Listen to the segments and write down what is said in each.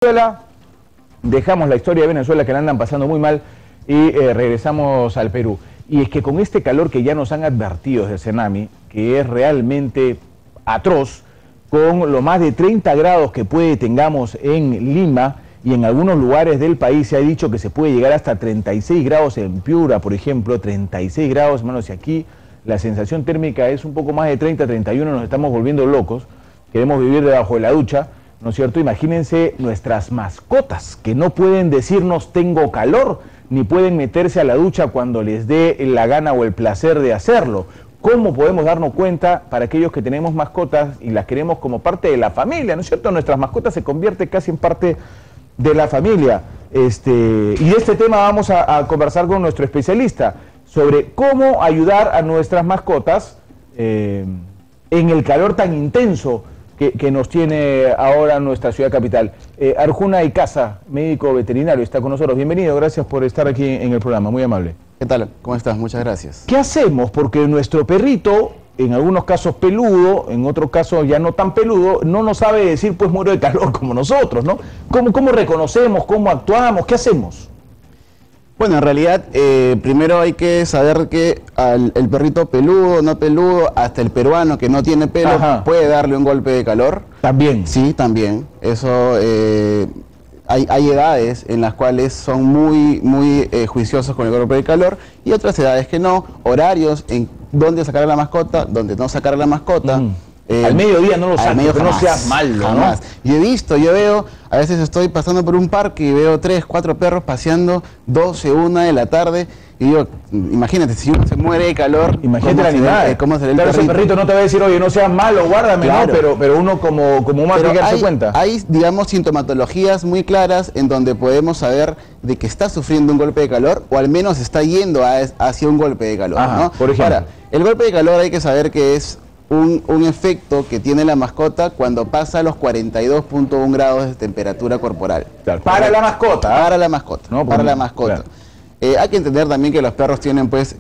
Venezuela, dejamos la historia de Venezuela que la andan pasando muy mal y regresamos al Perú. Y es que con este calor que ya nos han advertido desde Senami, que es realmente atroz, con lo más de 30 grados que tengamos en Lima y en algunos lugares del país, se ha dicho que se puede llegar hasta 36 grados en Piura, por ejemplo, 36 grados, hermanos, y aquí la sensación térmica es un poco más de 30, 31, nos estamos volviendo locos, queremos vivir debajo de la ducha, ¿no es cierto? Imagínense nuestras mascotas, que no pueden decirnos tengo calor, ni pueden meterse a la ducha cuando les dé la gana o el placer de hacerlo. ¿Cómo podemos darnos cuenta para aquellos que tenemos mascotas y las queremos como parte de la familia, ¿no es cierto? Nuestras mascotas se convierten casi en parte de la familia. Y de este tema vamos a conversar con nuestro especialista sobre cómo ayudar a nuestras mascotas en el calor tan intenso que nos tiene ahora nuestra ciudad capital. Arjuna Icaza, médico veterinario, está con nosotros. Bienvenido, gracias por estar aquí en el programa, muy amable. ¿Qué tal? ¿Cómo estás? Muchas gracias. ¿Qué hacemos? Porque nuestro perrito, en algunos casos peludo, en otros casos ya no tan peludo, no nos sabe decir pues muero de calor como nosotros, ¿no? ¿Cómo reconocemos? ¿Cómo actuamos? ¿Qué hacemos? Bueno, en realidad, primero hay que saber que el perrito peludo, no peludo, hasta el peruano que no tiene pelo, ajá, puede darle un golpe de calor. ¿También? Sí, también. Eso, hay edades en las cuales son muy juiciosos con el golpe de calor y otras edades que no, horarios en dónde sacar a la mascota, dónde no sacar a la mascota. Al mediodía no lo saques, pero no seas malo, jamás. ¿No? Yo veo, a veces estoy pasando por un parque y veo 3, 4 perros paseando, 12, 1 de la tarde, y digo, imagínate, si uno se muere de calor, imagínate el animal, ¿cómo será el perrito? Ese perrito no te va a decir, oye, no seas malo, guárdame, claro, ¿no? Pero uno como humano tiene que darse cuenta. Hay, digamos, sintomatologías muy claras en donde podemos saber de que está sufriendo un golpe de calor, o al menos está yendo hacia un golpe de calor, ajá, ¿no? Por ejemplo. Ahora, el golpe de calor hay que saber que es un efecto que tiene la mascota cuando pasa los 42.1 grados de temperatura corporal. Claro, para la mascota. Para la mascota. No, para la mascota. Claro. Hay que entender también que los perros tienen pues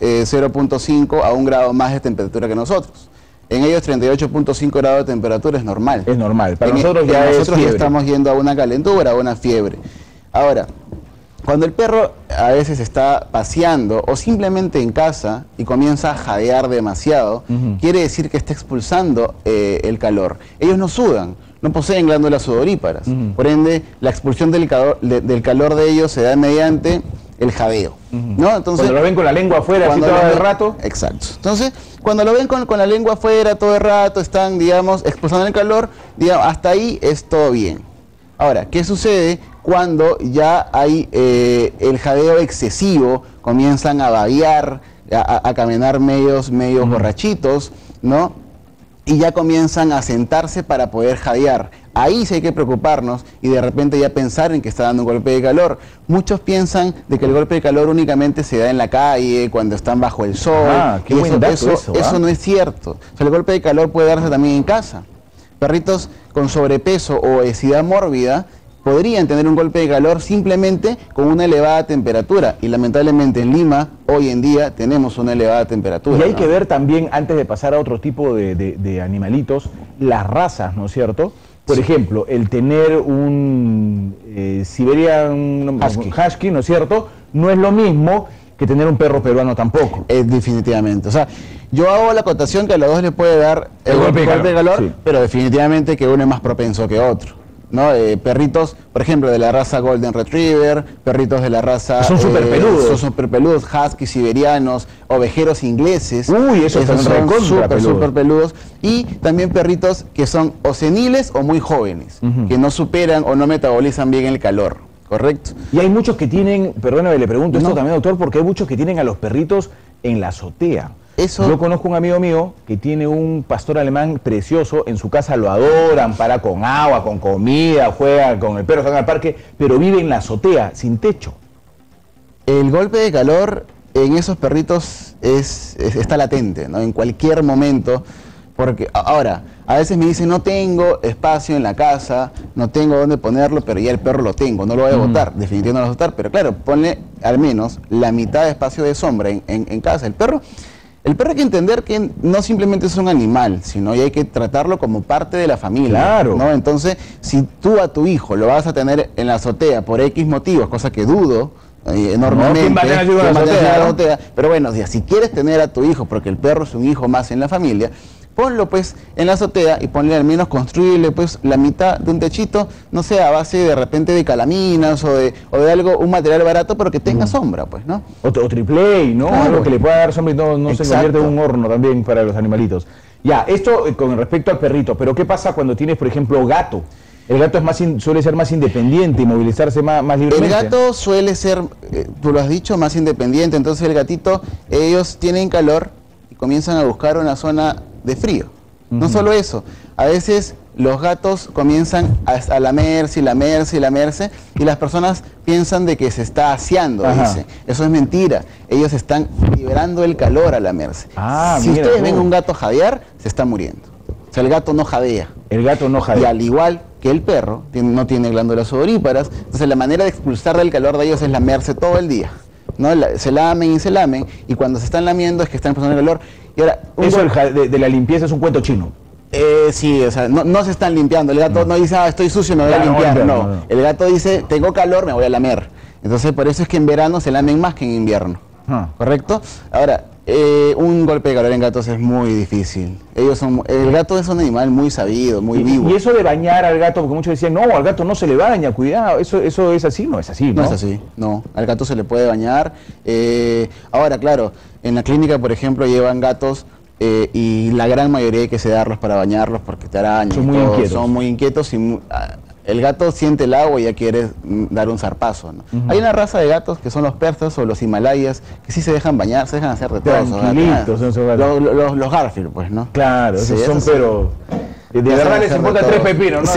0.5 a 1 grado más de temperatura que nosotros. En ellos 38.5 grados de temperatura es normal. Es normal. Para nosotros ya es nosotros ya estamos yendo a una calentura, a una fiebre. Ahora, cuando el perro a veces está paseando o simplemente en casa y comienza a jadear demasiado, quiere decir que está expulsando el calor. Ellos no sudan, no poseen glándulas sudoríparas. Por ende, la expulsión del calor de ellos se da mediante el jadeo. ¿No? Entonces, cuando lo ven con la lengua afuera así todo el rato. Exacto. Entonces, cuando lo ven con la lengua afuera todo el rato, están, digamos, expulsando el calor, digamos, hasta ahí es todo bien. Ahora, ¿qué sucede cuando ya hay el jadeo excesivo, comienzan a babear, a caminar medios borrachitos, ¿no? Y ya comienzan a sentarse para poder jadear? Ahí sí hay que preocuparnos y de repente ya pensar en que está dando un golpe de calor. Muchos piensan de que el golpe de calor únicamente se da en la calle, cuando están bajo el sol. Qué buen dato eso no es cierto. O sea, el golpe de calor puede darse también en casa. Perritos con sobrepeso o obesidad mórbida podrían tener un golpe de calor simplemente con una elevada temperatura. Y lamentablemente en Lima, hoy en día, tenemos una elevada temperatura. Y hay que ver también, antes de pasar a otro tipo de animalitos, las razas, ¿no es cierto? Por ejemplo, el tener un Siberian Husky, ¿no es cierto? No es lo mismo que tener un perro peruano tampoco. Definitivamente. O sea, yo hago la acotación que a los dos les puede dar el golpe de calor, sí, pero definitivamente que uno es más propenso que otro, ¿no? Perritos, por ejemplo, de la raza Golden Retriever, perritos de la raza... Son súper peludos. Son súper peludos, huskies siberianos, ovejeros ingleses. Uy, esos son súper peludos. Y también perritos que son o seniles o muy jóvenes, que no superan o no metabolizan bien el calor. ¿Correcto? Y hay muchos que tienen, perdóname, le pregunto esto también, doctor, porque hay muchos que tienen a los perritos en la azotea. Yo conozco un amigo mío que tiene un pastor alemán precioso, en su casa lo adoran, para con agua, con comida, juega con el perro, salen al parque, pero vive en la azotea, sin techo. El golpe de calor en esos perritos está latente, ¿no? En cualquier momento. Porque ahora, a veces me dicen, no tengo espacio en la casa, no tengo dónde ponerlo, pero ya el perro lo tengo, no lo voy a botar, definitivamente no lo voy a botar, pero claro, ponle al menos la mitad de espacio de sombra en casa. El perro El perro hay que entender que no simplemente es un animal, sino que hay que tratarlo como parte de la familia. Claro. ¿no? Entonces, si tú a tu hijo lo vas a tener en la azotea por X motivos, cosa que dudo enormemente, ¿quién va a tener a su hijo en la azotea? Pero bueno, si quieres tener a tu hijo, porque el perro es un hijo más en la familia, ponlo pues en la azotea y ponle al menos, construirle pues la mitad de un techito, no sé, a base de repente de calaminas o de algo, un material barato, pero que tenga sombra, pues, ¿no? O triple A, ¿no? Claro. Algo que le pueda dar sombra y no se convierte en un horno también para los animalitos. Ya, esto con respecto al perrito, pero ¿qué pasa cuando tienes, por ejemplo, gato? El gato suele ser más independiente y movilizarse más libremente. El gato suele ser, tú lo has dicho, más independiente, entonces el gatito, ellos tienen calor y comienzan a buscar una zona de frío. No solo eso, a veces los gatos comienzan a lamerse y lamerse y lamerse y las personas piensan de que se está aseando, dice. Eso es mentira, ellos están liberando el calor al lamerse. Si ustedes ven un gato jadear, se está muriendo. O sea, el gato no jadea. El gato no jadea. Y al igual que el perro, no tiene glándulas sudoríparas, entonces la manera de expulsar del calor de ellos es lamerse todo el día. ¿no? Se lamen y cuando se están lamiendo es que están pasando el calor. Y ahora, eso de la limpieza es un cuento chino. Sí, o sea, no se están limpiando. El gato no dice, estoy sucio, me voy a limpiar. No. El gato dice, tengo calor, me voy a lamer. Entonces, por eso es que en verano se lamen más que en invierno. ¿Correcto? Ahora, un golpe de calor en gatos es muy difícil. El gato es un animal muy sabido, muy vivo. Y eso de bañar al gato, porque muchos decían, no, al gato no se le baña, cuidado, ¿eso es así? No es así, ¿no? No es así, no. Al gato se le puede bañar. Ahora, claro, en la clínica, por ejemplo, llevan gatos y la gran mayoría hay que sedarlos para bañarlos porque te arañan. Son muy inquietos y el gato siente el agua y ya quiere dar un zarpazo, ¿no? Hay una raza de gatos que son los persas o los himalayas que sí se dejan bañar, se dejan hacer de todo. Los Garfield, pues, ¿no? Claro, esos son, pero de verdad les importa tres pepinos, ¿no? Sí,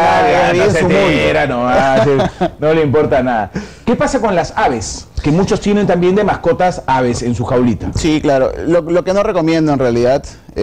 no le importa nada. ¿Qué pasa con las aves? Que muchos tienen también de mascotas aves en su jaulita. Sí, claro. Lo que no recomiendo en realidad,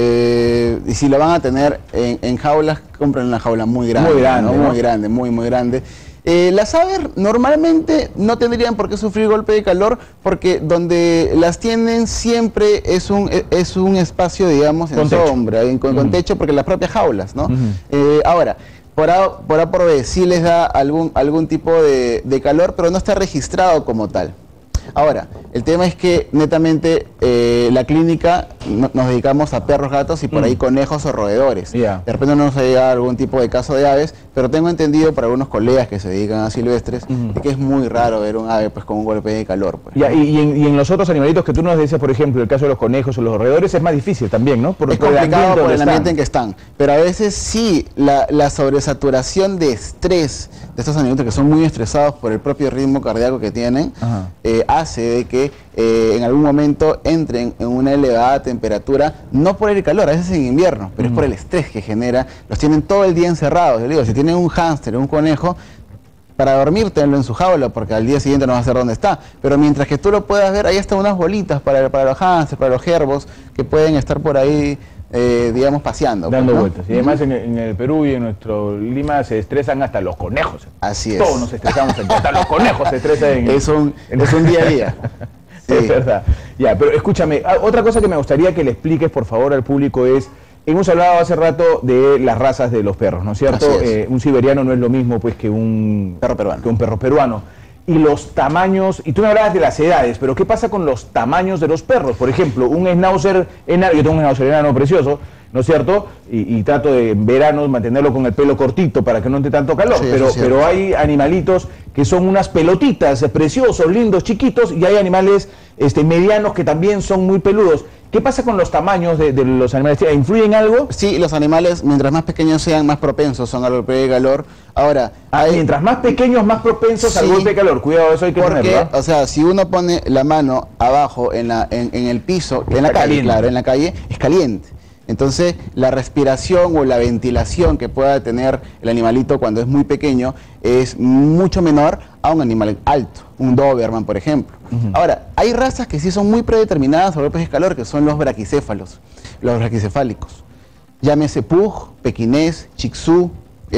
y si lo van a tener en jaulas, compren una jaula muy grande. Muy grande, ¿no? Muy grande, muy grande. Las aves normalmente no tendrían por qué sufrir golpe de calor porque donde las tienen siempre es un espacio, digamos, en sombra, con techo, porque las propias jaulas, ¿no? Ahora, por A por B sí les da algún tipo de calor, pero no está registrado como tal. Ahora, el tema es que netamente la clínica nos dedicamos a perros, gatos y por ahí conejos o roedores. De repente no nos ha llegado algún tipo de caso de aves, pero tengo entendido por algunos colegas que se dedican a silvestres de que es muy raro ver un ave pues con un golpe de calor. Pues. Y en los otros animalitos que tú nos decías, por ejemplo, el caso de los conejos o los roedores, es más difícil también, ¿no? Es complicado por el ambiente en que están, pero a veces sí, la sobresaturación de estrés de estos animalitos que son muy estresados por el propio ritmo cardíaco que tienen, hace de que en algún momento entren en una elevada temperatura, no por el calor, a veces en invierno, pero es por el estrés que genera. Los tienen todo el día encerrados. Yo digo, si tienen un hámster o un conejo, para dormir tenlo en su jaula, porque al día siguiente no vas a saber dónde está. Pero mientras que tú lo puedas ver, ahí están unas bolitas para los hámsters, para los jerbos, que pueden estar por ahí, digamos, paseando. Dando vueltas. Y además en el Perú y en nuestro Lima se estresan hasta los conejos. Así es. Todos nos estresamos, hasta los conejos se estresan. Es un día a día. Sí. Es verdad. Ya, pero escúchame, otra cosa que me gustaría que le expliques, por favor, al público es, hemos hablado hace rato de las razas de los perros, ¿no es cierto? Un siberiano no es lo mismo pues que un perro peruano. Y los tamaños, y tú me hablabas de las edades, pero ¿qué pasa con los tamaños de los perros? Por ejemplo, un schnauzer enano, yo tengo un schnauzer enano precioso, ¿no es cierto? Y trato de en verano mantenerlo con el pelo cortito para que no entre tanto calor, pero hay animalitos que son unas pelotitas preciosos, lindos, chiquitos, y hay animales medianos que también son muy peludos. ¿Qué pasa con los tamaños de los animales? ¿Influyen algo? Sí, los animales, mientras más pequeños sean, más propensos son al golpe de calor. Ahora, mientras más pequeños, más propensos al golpe de calor. Cuidado, eso hay que tenerlo. O sea, si uno pone la mano abajo en el piso, en la calle, claro, en la calle, es caliente. Entonces, la respiración o la ventilación que pueda tener el animalito cuando es muy pequeño es mucho menor a un animal alto, un Doberman, por ejemplo. Ahora, hay razas que sí son muy predeterminadas a golpes de calor, que son los braquicéfalos, los braquicefálicos. Llámese Pug, Pekinés, Shih Tzu,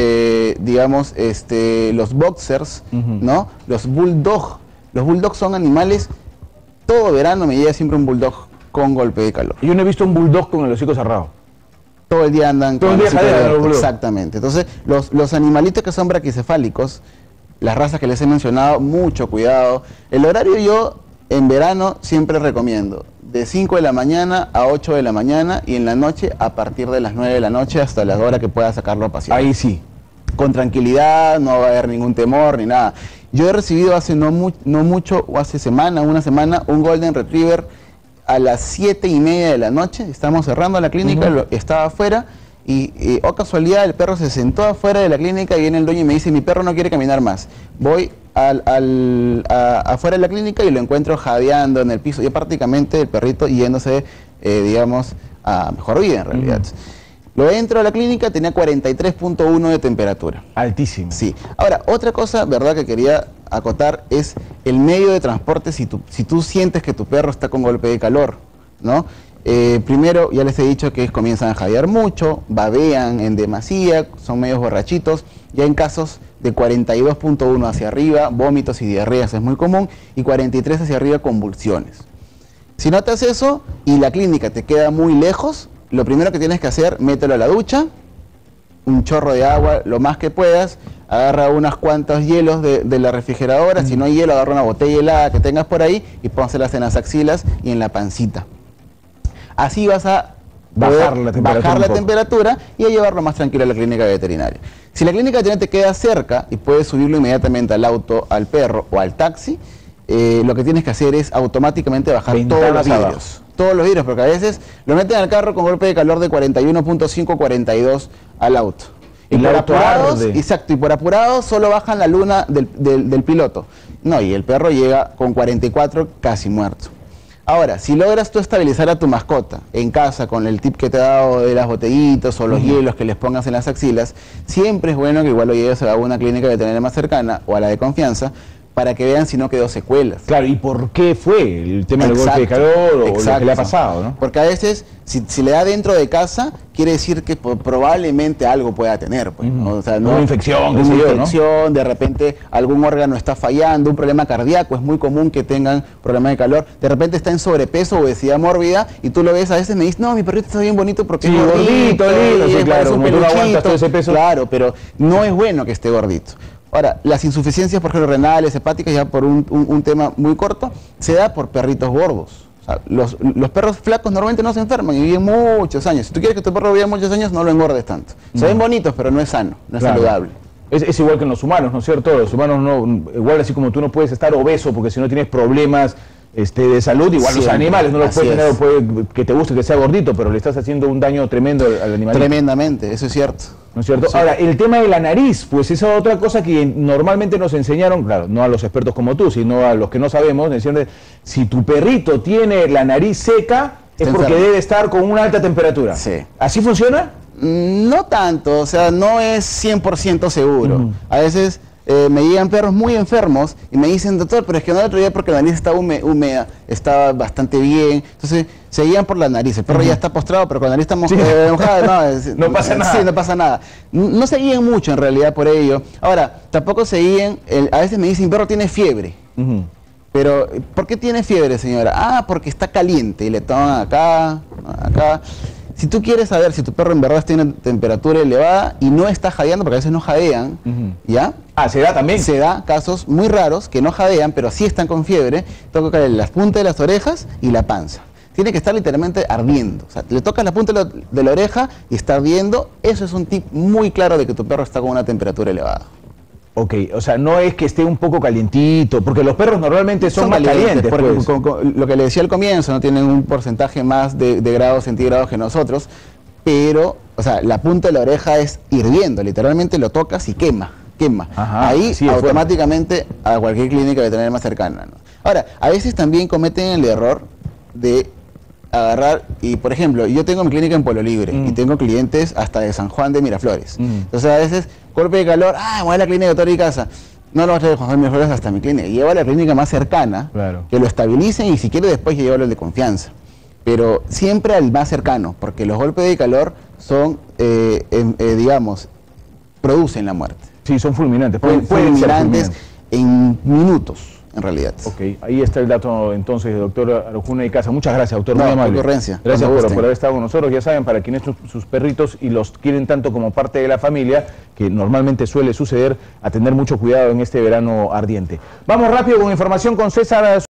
digamos, los boxers, ¿no? Los bulldog. Los bulldogs son animales, todo verano me llega siempre un bulldog con golpe de calor. Yo no he visto un bulldog con el hocico cerrado. Todo el día andan todo con el día jadeando, exactamente. Entonces, los animalitos que son braquicefálicos, las razas que les he mencionado, mucho cuidado. El horario yo, en verano, siempre recomiendo de 5 de la mañana a 8 de la mañana y en la noche a partir de las 9 de la noche hasta la hora que pueda sacarlo a pasear. Ahí sí. Con tranquilidad, no va a haber ningún temor ni nada. Yo he recibido hace no mucho, o hace una semana, un Golden Retriever a las 7:30 de la noche. Estamos cerrando la clínica, estaba afuera y, oh casualidad, el perro se sentó afuera de la clínica y viene el dueño y me dice, mi perro no quiere caminar más. Voy afuera de la clínica y lo encuentro jadeando en el piso. Y prácticamente el perrito yéndose, digamos, a mejor vida en realidad. Lo entro a la clínica, tenía 43.1 de temperatura. Altísimo. Sí. Ahora, otra cosa, verdad, que quería acotar es el medio de transporte si tú sientes que tu perro está con golpe de calor, ¿no? Primero, ya les he dicho que comienzan a jadear mucho, babean en demasía, son medios borrachitos. Ya en casos de 42.1 hacia arriba, vómitos y diarreas es muy común, y 43 hacia arriba, convulsiones. Si notas eso y la clínica te queda muy lejos, lo primero que tienes que hacer, mételo a la ducha, un chorro de agua, lo más que puedas, agarra unos cuantos hielos de la refrigeradora, si no hay hielo, agarra una botella helada que tengas por ahí y pónselas en las axilas y en la pancita. Así vas a bajar la temperatura y a llevarlo más tranquilo a la clínica veterinaria. Si la clínica veterinaria te queda cerca y puedes subirlo inmediatamente al auto, al perro o al taxi, lo que tienes que hacer es automáticamente bajar todos los vidrios. Todos los vidrios, porque a veces lo meten al carro con golpe de calor de 41.5, 42 al auto. Y por apurados, exacto, y por apurados solo bajan la luna del piloto. No, y el perro llega con 44 casi muerto. Ahora, si logras tú estabilizar a tu mascota en casa con el tip que te he dado de las botellitas o los hielos que les pongas en las axilas, siempre es bueno que igual lo lleves a una clínica veterinaria más cercana o a la de confianza, para que vean si no quedó secuelas. Claro, ¿y por qué fue el tema del golpe de calor o lo que le ha pasado, ¿no? Porque a veces, si le da dentro de casa, quiere decir que probablemente algo pueda tener, pues, ¿no? O sea, una infección, ¿no? De repente algún órgano está fallando, un problema cardíaco, es muy común que tengan problemas de calor, de repente está en sobrepeso, obesidad mórbida, y tú lo ves, a veces me dices, no, mi perrito está bien bonito porque es gordito, lindo, claro, como tú no aguantas todo ese peso. Claro, pero no es bueno que esté gordito. Ahora, las insuficiencias, por ejemplo, renales, hepáticas, ya por un tema muy corto, se da por perritos gordos. O sea, los perros flacos normalmente no se enferman y viven muchos años. Si tú quieres que tu perro viva muchos años, no lo engordes tanto. Se ven bonitos, pero no es sano, no es saludable. Es igual que en los humanos, ¿no es cierto? Los humanos no, igual así como tú no puedes estar obeso porque si no tienes problemas de salud, igual los animales no los puedes tener, que te guste que sea gordito, pero le estás haciendo un daño tremendo al animal. Tremendamente, eso es cierto. ¿No es cierto? Sí. Ahora, el tema de la nariz, pues esa es otra cosa que normalmente nos enseñaron, claro, no a los expertos como tú, sino a los que no sabemos, decían, si tu perrito tiene la nariz seca, es porque debe estar con una alta temperatura. Sí. ¿Así funciona? No tanto, o sea, no es 100% seguro. A veces me llegan perros muy enfermos y me dicen, doctor, pero es que no el otro día porque la nariz estaba húmeda, estaba bastante bien. Entonces se guían por la nariz. El perro ya está postrado, pero con la nariz está mojada. No pasa nada. Sí, no pasa nada. No se guían mucho en realidad por ello. Ahora, tampoco se guían, a veces me dicen, mi perro tiene fiebre. Pero, ¿por qué tiene fiebre, señora? Ah, porque está caliente y le toman acá, acá. Si tú quieres saber si tu perro en verdad tiene temperatura elevada y no está jadeando, porque a veces no jadean, ¿ya? Ah, ¿se da también? Se da casos muy raros que no jadean, pero sí están con fiebre. Toca las puntas de las orejas y la panza. Tiene que estar literalmente ardiendo. O sea, le tocas la punta de la oreja y está ardiendo. Eso es un tip muy claro de que tu perro está con una temperatura elevada. Ok, o sea, no es que esté un poco calientito, porque los perros normalmente son más calientes. Porque lo que le decía al comienzo, no tienen un porcentaje más de grados centígrados que nosotros, pero, o sea, la punta de la oreja es hirviendo, literalmente lo tocas y quema. Ajá, ahí automáticamente a cualquier clínica veterinaria más cercana, ¿no? Ahora, a veces también cometen el error de agarrar, y por ejemplo, yo tengo mi clínica en Pueblo Libre y tengo clientes hasta de San Juan de Miraflores. Entonces a veces, golpe de calor, voy a la clínica de doctor y casa. No lo vas a traer de Juan de Miraflores hasta mi clínica. Lleva a la clínica más cercana, que lo estabilicen y si quiere después llévalo al de confianza. Pero siempre al más cercano, porque los golpes de calor son, digamos, producen la muerte. Sí, son fulminantes. Pueden ser fulminantes en minutos. en realidad. Ok, ahí está el dato entonces, doctor Arjuna y Casa. Muchas gracias, doctor, muy amable. Ocurrencia. Gracias por haber estado con nosotros. Ya saben, para quienes sus perritos y los quieren tanto como parte de la familia, que normalmente suele suceder, a tener mucho cuidado en este verano ardiente. Vamos rápido con información con César.